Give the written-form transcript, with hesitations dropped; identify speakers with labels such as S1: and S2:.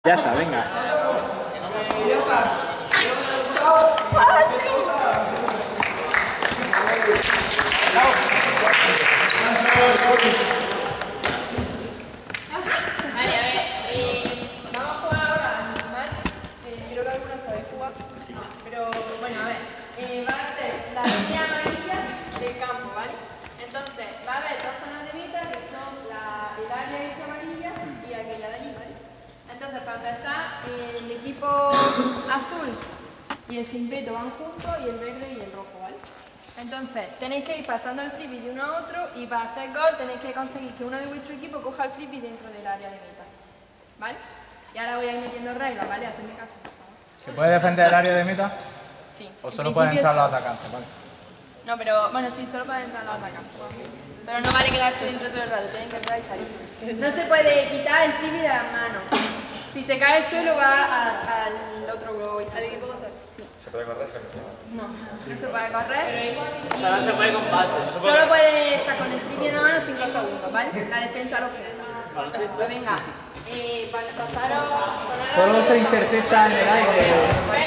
S1: Ya está, venga.
S2: Vale, a ver, vamos a jugar ahora al normal. Creo que algunos sabéis jugar, pero bueno, a ver, va a ser la línea amarilla del campo, ¿vale? Entonces, va a haber dos zonas de meta que son el área esta amarilla y aquella de allí, ¿vale? Entonces, para empezar, el equipo azul y el simpeto van juntos y el verde y el rojo, ¿vale? Entonces, tenéis que ir pasando el frisbee de uno a otro y para hacer gol tenéis que conseguir que uno de vuestro equipo coja el frisbee dentro del área de meta, ¿vale? Y ahora voy a ir metiendo reglas, ¿vale? Hacedme caso, por favor.
S3: ¿Se puede defender el área de meta?
S2: Sí.
S3: ¿O solo pueden entrar los atacantes? Vale.
S2: No, pero bueno, sí, solo pueden entrar los atacantes. Pero no vale quedarse dentro todo el rato, tienen que entrar y salir. No se puede quitar el frisbee de las manos. Si se cae el suelo va al otro globo. ¿Al equipo contrario? Sí.
S4: ¿Se puede correr?
S2: No, no se puede correr.
S1: Ahora se puede con pase.
S2: Solo puede estar con el frisbee en la mano 5 segundos, ¿vale? La defensa lo queda. Pues venga, pasaros...
S1: Solo se intercepta en el aire.